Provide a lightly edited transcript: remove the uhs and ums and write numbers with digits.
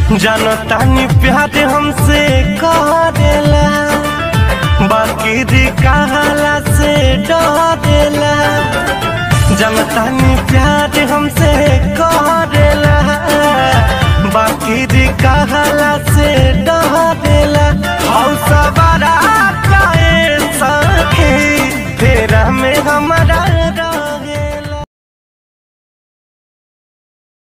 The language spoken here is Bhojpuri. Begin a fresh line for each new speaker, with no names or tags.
जानतानी प्यार हमसे करेला, बाकी कहला से डरेला। जानतानी प्यार हमसे